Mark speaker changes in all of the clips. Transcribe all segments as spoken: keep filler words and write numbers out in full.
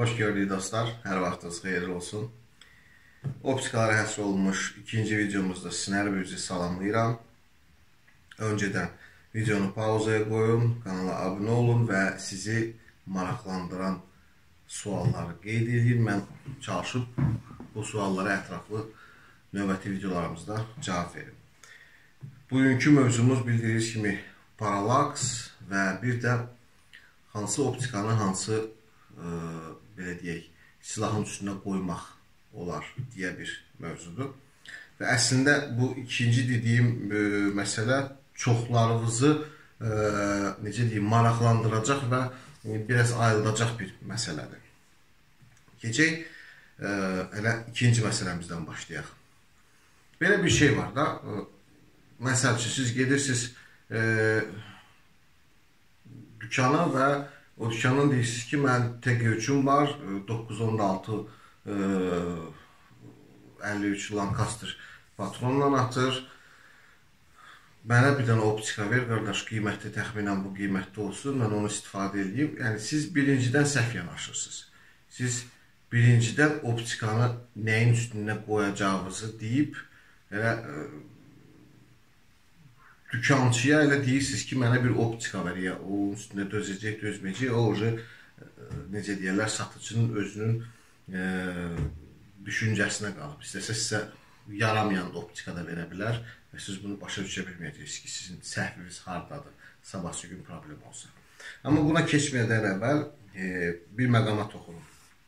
Speaker 1: Hoş gördük dostlar. Hər vaxtınız xeyirli olsun. Optikalara həsr olunmuş ikinci videomuzda sizin hər birinizi salamlayıram. Öncədən videonu pauzaya qoyun, kanala abunə olun və sizi maraqlandıran sualları qeyd edin. Mən çalışıb bu suallara ətraflı növbəti videolarımızda cavab verim. Bugünkü mövzumuz bildiyiniz kimi paralaks və bir də hansı optikanı hansı e, belə deyək, silahın üstünə qoymaq olar deyə bir mövzudur. Və əslində bu ikinci dediyim e, məsələ çoxlarınızı e, necə deyim, maraqlandıracaq və e, biraz ayrılacaq bir məsələdir. Keçək e, elə ikinci məsələmizdən başlayaq. Belə bir şey var da, e, məsəl üçün siz gedirsiniz e, dükana və o dükkanın deyirsiniz ki, mən T G üçün var, doqquz on altı əlli üç Lancaster patronla atır. Mənə bir dənə optika ver, qardaş, qiyməti təxminən bu qiymətdə olsun, mən onu istifadə edeyim. Yəni, siz birincidən səhv yanaşırsınız. Siz birincidən optikanı nəyin üstünə qoyacağınızı deyib, elə dükançıya elə deyirsiniz ki, mənə bir optika ver, ya onun üstündə dözəcək, dözməyəcək, o oje, necə deyərlər, satıcının özünün e, düşüncəsinə qalıb. İstəsə sizə yaramayan optika da verə bilər və siz bunu başa düşə bilməyəcəksiniz ki, sizin səhviniz haradadır, sabahsı gün problem olsa. Amma buna keçməyədən əvvəl e, bir məqama toxunum.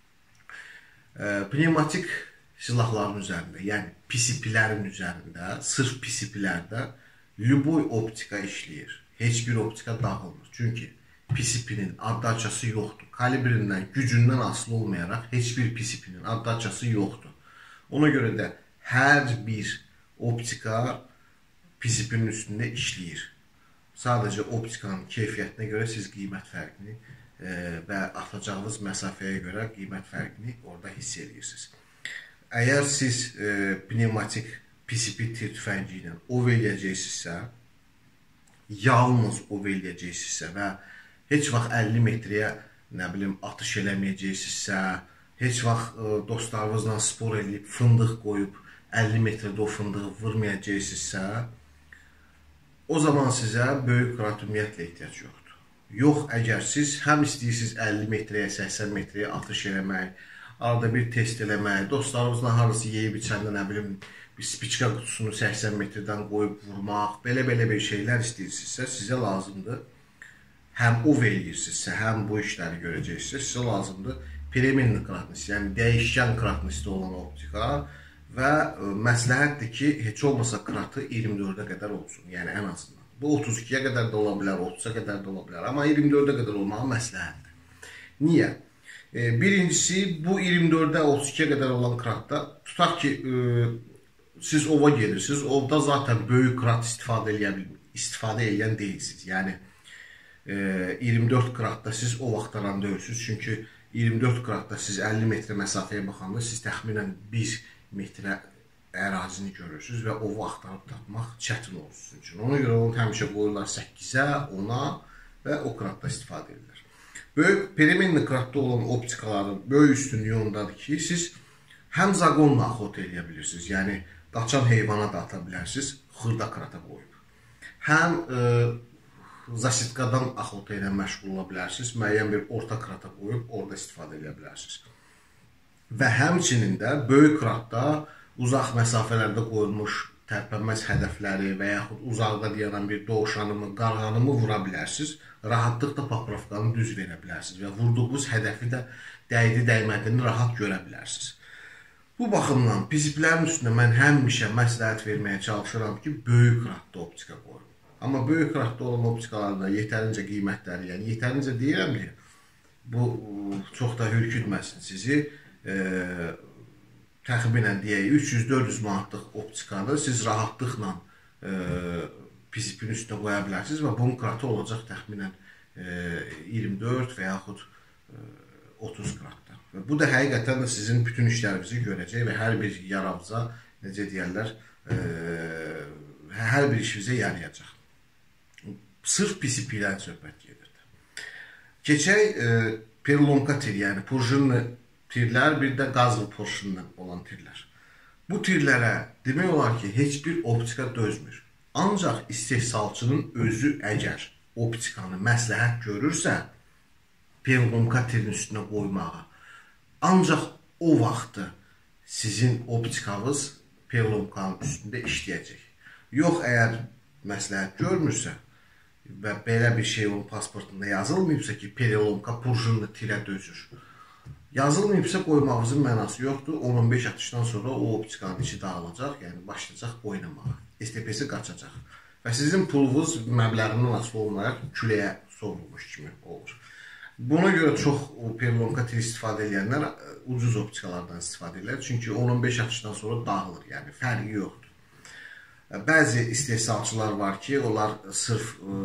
Speaker 1: E, pneumatik silahların üzərində, yəni P C P'lərin üzərində, sırf P C P'lərdə Lüboy optika işləyir. Heç bir optika dağılmır. Çünki P C P'nin addaçası yoxdur. Kalibrindən, gücündən asılı olmayaraq heç bir P C P'nin addaçası yoxdur. Ona görə də hər bir optika P C P'nin üstündə işləyir. Sadəcə optikanın keyfiyyətinə görə siz qiymət fərqini e, və atacağınız məsafəyə görə qiymət fərqini orada hiss edirsiniz. Əgər siz e, pneumatik P C P tir tüfəngi ilə ov eləyəcəksinizsə, yalnız ov eləyəcəksinizsə və heç vaxt əlli metrəyə, nə bilim, atış eləməyəcəksinizsə, heç vaxt e, dostlarınızla spor eləyib, fındıq qoyub, əlli metrədə o fındığı vurmayacaqsınızsə, o zaman sizə böyük qrat ümumiyyətlə ehtiyac yoxdur. Yox, əgər siz həm istəyirsiniz əlli metrəyə, səksən metrəyə atış eləmək, arada bir test eləmək, dostlarınızla harası yeyib içəndə, nə bilim, bir spiçka qutusunu səksən metrdən qoyub vurmaq, belə-belə bir şeylər istəyirsinizsə, sizə lazımdır. Həm ov eləyirsinizsə, həm bu işləri görəcəksinizsə, sizə lazımdır premenli kratnisi, yəni dəyişkən kratnisi olan optika və məsləhətdir ki, heç olmasa kratı iyirmi dördə qədər olsun, yəni ən azından. Bu otuz ikiyə qədər də ola bilər, otuza qədər də ola bilər, amma iyirmi dördə qədər olmağı məsləhətdir. Niyə? E, birincisi, bu iyirmi dördə, otuz ikiyə qədər olan kratda, tutaq ki, e, siz ova gelirsiniz, ovda zaten böyük krat istifadə edən, istifadə edən deyilsiniz. Yəni, e, iyirmi dörd kratda siz ov axtaran deyilsiniz. Çünki iyirmi dörd kratda siz əlli metrə məsafəyə baxanda siz təxminən bir metrə ərazini görürsünüz və ovu axtarıb tapmaq çətin olur sizin üçün. Ona görə onu həmişə qoyurlar səkkizə, ona və o kratda istifadə edirlər. Böyük perimenli kratda olan optikaların böyük üstünlüyü ondadır ki, siz həm zaqonla axot eləyə bilirsiniz. Yəni, qaçan heyvana da ata bilərsiniz, xırda krata qoyub. Həm e, zasitkadan axota ilə məşğul ola bilərsiniz, müəyyən bir orta krata qoyub, orada istifadə edə bilərsiniz. Və həmçinin də böyük kratda uzaq məsafələrdə qoyulmuş tərpənməz hədəfləri və yaxud uzaqda deyilən bir dovşanımı, qarğanımı vura bilərsiniz. Rahatlıqla paprovkanı düz verə bilərsiniz və vurduğunuz hədəfi də dəydi-dəymədiyini rahat görə bilərsiniz. Bu baxımdan P C P'lərin üstündə mən həmişə məsləhət verməyə çalışıram ki, böyük kratda optika qoyun. Amma böyük kratda olan optikalarda yetərincə qiymətləri, yəni yetərincə deyirəm ki, bu çox da hürkütməsin sizi. E, təxminən deyək, üç yüz dörd yüz manatlıq optikanı siz rahatlıqla e, P C P'nin üstünə qoya bilərsiniz və bunun kratı olacaq təxminən e, iyirmi dörd və yaxud e, otuz kratda. Və bu da həqiqətən də sizin bütün işlərinizi görəcək və hər bir yaravıza, necə deyərlər, e, hər bir işinizə yarayacaq. Sırf P C P'dən söhbət gedirdi. Keçək e, perlonka tir, yəni purjinli tirlər, bir də qazlı purjinli olan tirlər. Bu tirlərə demək olar ki, heç bir optika dözmür. Ancaq istehsalçının özü əgər optikanı məsləhət görürsə, perlonka tirin üstünə qoymağa, ancaq o vaxtı sizin optikanız perlonkanın üstündə işləyəcək. Yox, əgər məsləhət görmürsə və belə bir şey onun pasportunda yazılmayıbsa ki, perlonka purjinli tirə dözür, yazılmayıbsa qoymağınızın mənası yoxdur. on on beş atışdan sonra o optikanın içi dağılacaq, yəni başlayacaq oynamağa. S T P-si qaçacaq və sizin pulunuz məbləğindən asılı olmayaraq küləyə sovrulmuş kimi olur. Buna görə çox perlonka tir istifadə edənlər ucuz optikalardan istifadə edirlər. Çünki on on beş atışdan sonra dağılır, yəni fərqi yoxdur. Bəzi istehsalçılar var ki, onlar sırf e,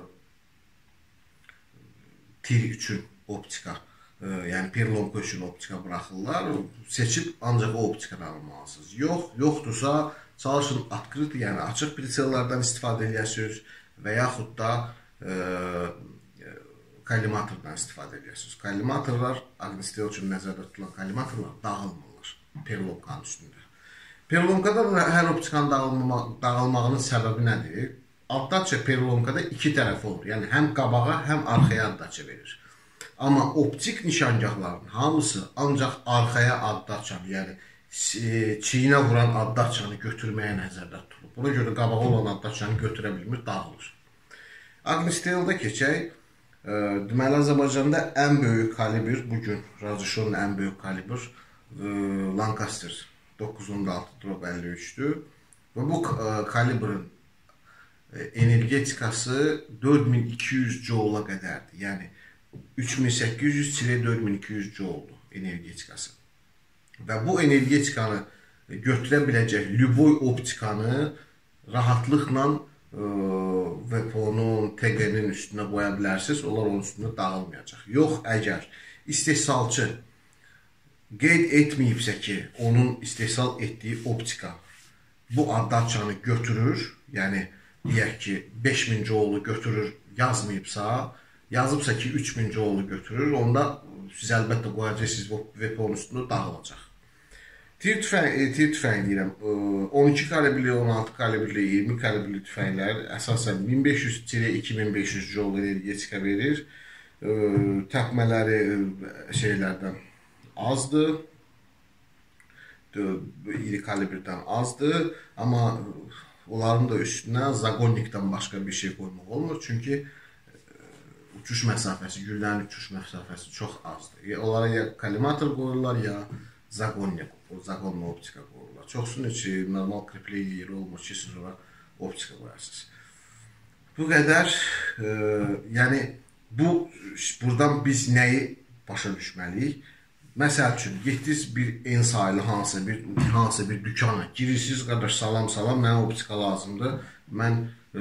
Speaker 1: tir üçün optika, e, yəni perlonka üçün optika buraxırlar. Seçib ancaq o optikadan almalısınız. Yox, yoxdursa çalışın atkrit, yəni açıq prisellərdən istifadə edirsiniz və yaxud da e, kollimatordan istifadə edirsiniz. Kollimatorlar, Agnistel üçün nəzərdə tutulan kollimatorlar dağılmırlar perlonkanın üstündə. Perlonkada da hər optikanın dağılmağının səbəbi nədir? Addaça perlonkada iki tərəfi olur. Yəni həm qabağa, həm arxaya addaça verir. Amma optik nişangahların hamısı ancaq arxaya addaçanı, yəni çiyinə vuran addaçanı götürməyə nəzərdə tutulur. Buna görə qabağa olan addaçanı götürə bilmir, dağılır. Agnisteldə keçək. Deməli, Azərbaycanda ən böyük kalibr, bugün Rajishonun ən böyük kalibr Lancaster doqquz on altı əlli üçdür. Və bu kalibrin energetikası dörd min iki yüz joule qədərdir. Yəni üç min səkkiz yüz dörd min iki yüz joule energetikası. Və bu energetikanı götürə biləcək lüboy optikanı rahatlıqla və onun T G-nin üstünə qoya bilərsiniz, onlar onun üstünə dağılmayacaq. Yox, əgər istehsalçı qeyd etməyibsə ki, onun istehsal etdiyi optika bu addaçanı götürür, yəni deyək ki, beş min joule götürür, yazmayıbsa, yazıbsa ki, üç min joule götürür, onda siz əlbəttə qoyacaqsınız və onun üstünə dağılacaq. Tir tüfəng deyirəm, on iki kalibrli, on altı kalibrli, iyirmi kalibrli tüfənglər əsasən min beş yüz iki min beş yüz joule energetika verir. Təpmələri şeylərdən azdır, iri kalibrdən azdır, amma onların da üstünə zagonnikdən başqa bir şey qoymaq olmur. Çünki uçuş məsafəsi, güllənin uçuş məsafəsi çox azdır. Onlara ya kollimator qoyurlar, ya zagonnik, zagonlu optika qoyurlar. Çoxsunun içi normal kripli yeri olmur ki, siz ona optika qoyarsınız. Bu qədər, e, yəni bu, buradan biz nəyi başa düşməliyik? Məsəl üçün, getdiniz bir en sayılı hansı bir, hansı bir dükana girirsiniz, qardaş salam salam, mənə optika lazımdır, mən e,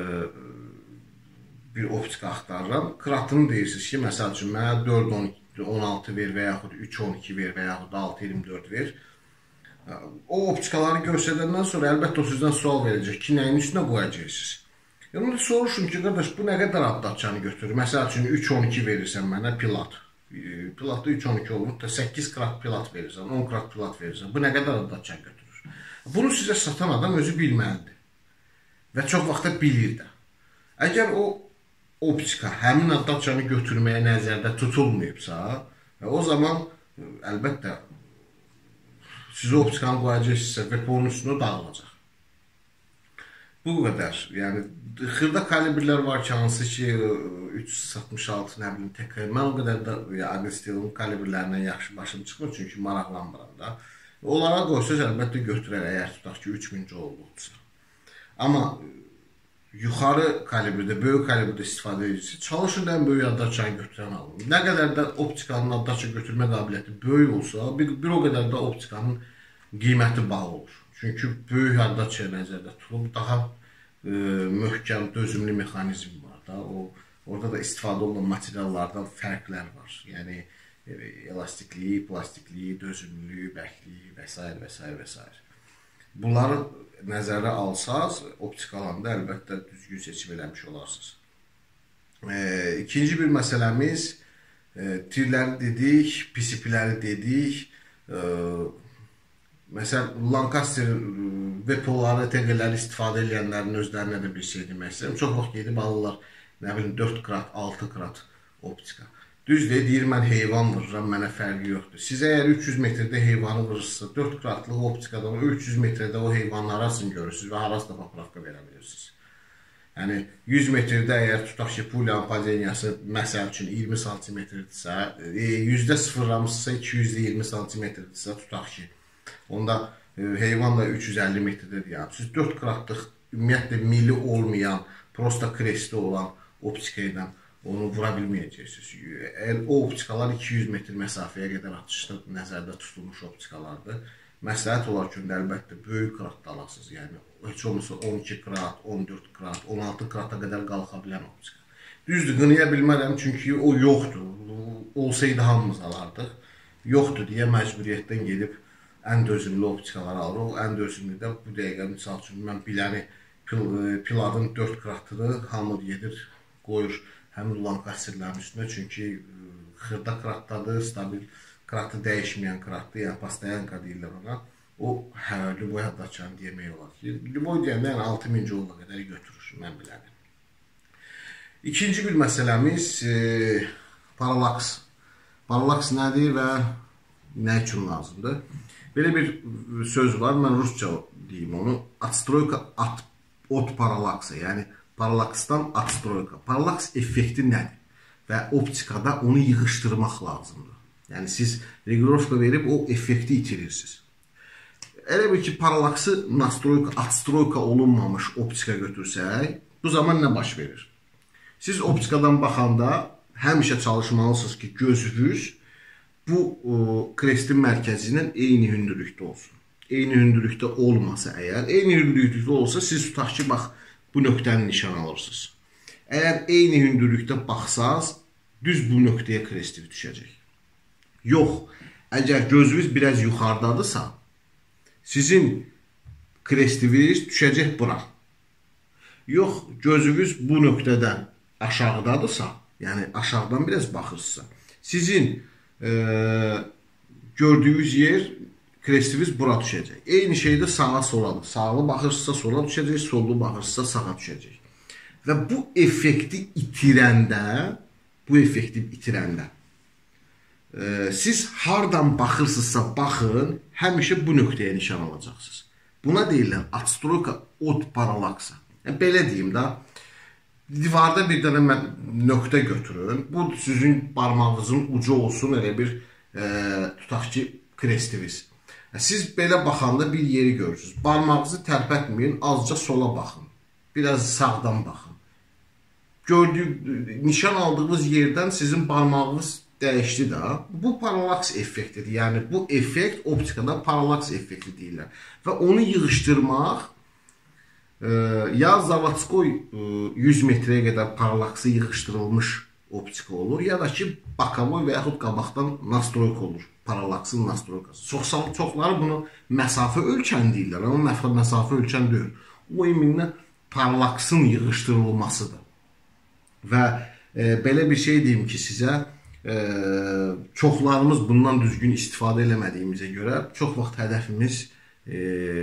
Speaker 1: bir optika axtarıram. Kratını deyirsiniz ki, məsəl üçün, mənə dörd on altı ver və yaxud üç on iki ver və yaxud altı iyirmi dörd ver. O optikaları göstərdəndən sonra əlbəttə o sizdən sual verəcək ki, nəyin üstünə qoyacaqsınız? Yəni, soruşun ki, qardaş, bu nə qədər addaçanı götürür? Məsəl üçün, üç on iki verirsən mənə pilat. Pilatda üç on iki olur, səkkiz krat pilat verirsən, on krat pilat verirsən. Bu nə qədər addaçan götürür? Bunu sizə satan adam özü bilməlidir. Və çox vaxtda bilir də. Əgər o optika həmin addaçanı götürməyə nəzərdə tutulmayıbsa, o zaman əlbəttə siz optikanı qoyacaqsınızsa və onun üstünə dağılacaq. Bu qədər. Yəni, xırda kalibrlər var ki, hansı ki, üç yüz altmış altı, nə bilim, T K. Mən o qədər də Agnistel'in kalibrlərindən yaxşı başım çıxmır, çünki maraqlanmıram da. Onlara qoysaq, əlbəttə götürər, əgər tutaq ki, üç min joule-dursa. Amma yuxarı kalibrdə, böyük kalibrdə istifadə edici, çalışın ən böyük addaçanı götürən alın. Nə qədər də optikanın addaça götürmə qabiliyyəti böyük olsa, bir, bir o qədər də optikanın qiyməti bağlı olur. Çünki böyük addaçaya nəzərdə tutulub, daha e, möhkəm, dözümlü mexanizm var da. O, orada da istifadə olunan materiallardan fərqlər var. Yəni, e, elastikliyi, plastikliyi, dözümlülüyü, bərkliyi və s. və s. və s. Bunları nəzərə alsaz, optikalanda əlbəttə düzgün seçim eləmiş olarsınız. E, ikinci bir məsələmiz e, tirləri dedik, P C P'ləri dedik. E, Məsələn, Lancaster V P O'ları, T Q'ləri istifadə edənlərin özlərinə də bir şey demək istəyirəm. Çox vaxt gedib alırlar, nə bilim, dörd krat, altı krat optika. Düzdür, deyir, mən heyvan vururam, mənə fərqi yoxdur. Siz əgər üç yüz metrdə heyvanı vurursa, dörd kratlıq optikadan üç yüz metrdə o heyvanın arasını görürsünüz və arasında popravka verə bilirsiniz. Yəni, yüz metrdə əgər tutaq ki, pulyanın padeniyası məsəl üçün iyirmi santimetrdirsə, yüzdə sıfırlamışsa iki yüz iyirmi santimetrdirsə, tutaq ki, onda e, heyvan da üç yüz əlli metrdə deyəm. Siz dörd kratlıq, ümumiyyətlə mili olmayan, prosta kresti olan optika ilə onu vura bilməyəcəksiniz. Əgər o optikalar iki yüz metr məsafəyə qədər atışda nəzərdə tutulmuş optikalardır. Məsləhət olar ki, əlbəttə böyük kratda alasınız. Yəni, heç olmasa on iki krat, on dörd krat, on altı krata qədər qalxa bilən optika. Düzdür, qınaya bilmərəm, çünki o yoxdur. Olsaydı hamımız alardıq. Yoxdur deyə məcburiyyətdən gedib ən dözümlü optikaları alır. O ən dözümlü də bu dəqiqə, misal üçün, mən biləni Piladın dörd kratıdır, hamı gedir, qoyur həmin Lancasterlərin üstünə, çünki xırda kratdadır, stabil kratı dəyişməyən kratdır, yəni pastayanka deyirlər ona. O, hə, Lüboy Haddaçanı demək olar ki, Lüboy deyəndə yəni altı min joula qədər götürür, mən biləni. İkinci bir məsələmiz e, paralaks. Paralaks nədir və nə üçün lazımdır? Belə bir söz var, mən rusca deyim onu, atstroyka at, ot paralaksa, yəni paralaksdan atstroyka. Paralaks effekti nədir? Və optikada onu yığışdırmaq lazımdır. Yəni siz regulovka verib o effekti itirirsiniz. Elə bir ki, paralaksı nastroyka, atstroyka olunmamış optika götürsək, bu zaman nə baş verir? Siz optikadan baxanda həmişə çalışmalısınız ki, gözünüz bu o, krestin mərkəzi ilə eyni hündürlükdə olsun. Eyni hündürlükdə olmasa əgər, eyni hündürlükdə olsa, siz tutaq ki, bax, bu nöqtəni nişan alırsınız. Əgər eyni hündürlükdə baxsaz, düz bu nöqtəyə krestiv düşəcək. Yox, əgər gözünüz biraz yuxarıdadırsa, sizin krestiviniz düşəcək bura. Yox, gözünüz bu nöqtədən aşağıdadırsa, yəni aşağıdan biraz baxırsınızsa, sizin e, gördüyünüz yer krestiviniz bura düşəcək. Eyni şeydə sağa soladır. Sağlı baxırsınızsa sola düşəcək, sollu baxırsınızsa sağa düşəcək. Və bu effekti itirəndə, bu effekti itirəndə, e, siz hardan baxırsınızsa baxın, həmişə bu nöqtəyə nişan alacaqsınız. Buna deyirlər atstroyka ot paralaksa. Yəni, belə deyim da, divarda bir dənə nöqtə götürün. Bu sizin barmağınızın ucu olsun, elə bir e, tutaq ki, krestiviniz. Siz belə baxanda bir yeri görürsünüz. Barmağınızı tərpətməyin, azca sola baxın. Biraz sağdan baxın. Gördüyü, nişan aldığınız yerdən sizin barmağınız dəyişdi da. Bu paralaks effektidir. Yəni, bu effekt optikada paralaks effekti deyirlər. Və onu yığışdırmaq, e, ya zavatskoy e, yüz metrəyə qədər paralaksı yığışdırılmış optika olur, ya da ki, bakavoy və yaxud qabaqdan nastroyka olur. Paralaksın nastroykası. Çox, çoxları bunu məsafə ölçən deyirlər, amma məsafə ölçən deyil. O iminlə paralaksın yığışdırılmasıdır. Və e, belə bir şey deyim ki, sizə e, çoxlarımız bundan düzgün istifadə eləmədiyimizə görə çox vaxt hədəfimiz e,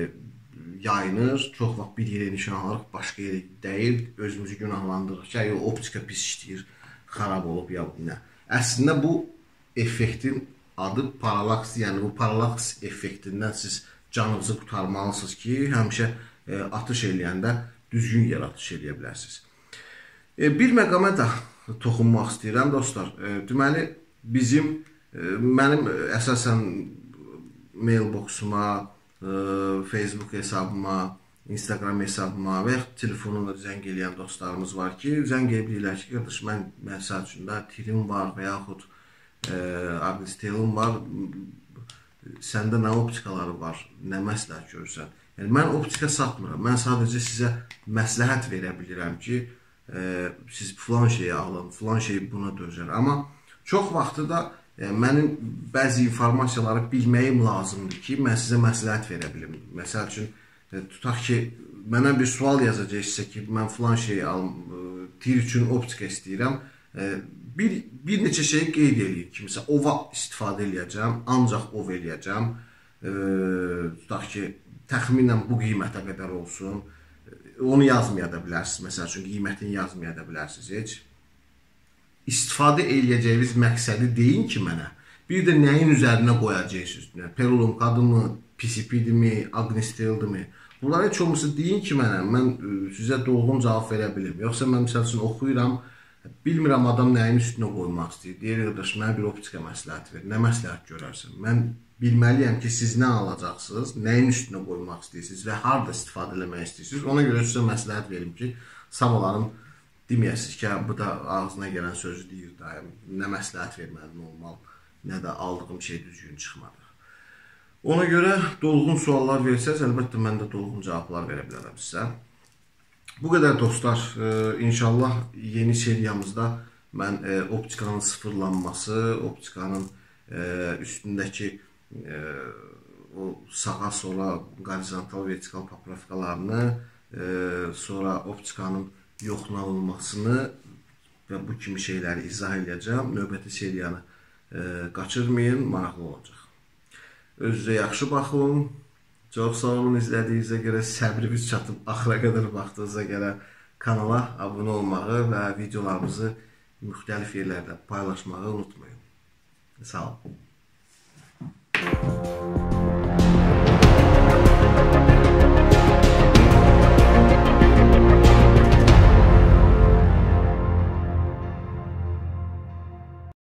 Speaker 1: yayınır, çox vaxt bir yerə nişan alırıq, başqa yerə deyil, özümüzü günahlandırırıq ki, ya optika pis işləyir, xarab olub ya nə. Əslində bu effektin adı paralaks, yəni bu paralaks effektindən siz canınızı qurtarmalısınız ki, həmişə e, atış eləyəndə düzgün yer atış eləyə bilərsiniz. E, bir məqama da toxunmaq istəyirəm, dostlar. E, deməli, bizim, e, mənim əsasən mailboxuma, e, Facebook hesabıma, Instagram hesabıma və yaxud telefonumla zəng eləyən dostlarımız var ki, zəng eləyirlər ki, qardaş, mən məsəl üçün də tirim var və yaxud aglistelin var, səndə nə optikaları var, nə məsləhət görürsən. Yəni, mən optika satmıram, mən sadəcə sizə məsləhət verə bilirəm ki, e, siz filan şeyi alın, filan şey buna dözər. Amma çox vaxtı da e, mənim bəzi informasiyaları bilməyim lazımdır ki, mən sizə məsləhət verə bilim. Məsəl üçün, e, tutaq ki, mənə bir sual yazacaqsa ki, mən filan şeyi alım, e, tir üçün optika istəyirəm, e, bir, bir neçə şeyi qeyd edeyim ki, məsələn, ova istifadə edəcəm, ancaq ov edəcəm. E, tutaq ki, təxminən bu qiymətə qədər olsun. Onu yazmaya da bilərsiniz. Məsəl üçün, qiymətini yazmaya da bilərsiniz heç. İstifadə edəcəyiniz məqsədi deyin ki, mənə. Bir də nəyin üzərinə qoyacaqsınız? Perlomkadırmı, P C P'dirmi, Agnesteldirmi? Bunları heç olmasa deyin ki, mənə. Mən sizə dolğun cavab verə bilim. Yoxsa mən məsəl üçün oxuyuram, bilmirəm adam nəyin üstünə qoymaq istəyir. Deyir, qardaş, mənə bir optika məsləhət ver. Nə məsləhət görərsən? Mən bilməliyəm ki, siz nə alacaqsınız, nəyin üstünə qoymaq istəyirsiniz və harada istifadə eləmək istəyirsiniz. Ona görə sizə məsləhət verim ki, sağ olarım, deməyəsiniz ki, bu da ağzına gələn sözü deyir daim. Nə məsləhət verməli normal, nə də aldığım şey düzgün çıxmadı. Ona görə dolğun suallar versəz, əlbəttə mən də dolğun cavablar verə bilərəm sizə. Bu qədər dostlar, inşallah yeni seriyamızda mən optikanın sıfırlanması, optikanın üstündəki o sağa sola horizontal vertikal paprafikalarını, sonra optikanın yoxlanılmasını və bu kimi şeyləri izah edəcəm. Növbəti seriyanı qaçırmayın, maraqlı olacaq. Özünüzə yaxşı baxın. Çox sağ olun izlədiyinizə görə, səbrimiz çatıb axıra qədər baxdığınıza görə kanala abunə olmağı və videolarımızı müxtəlif yerlərdə paylaşmağı unutmayın. Sağ olun.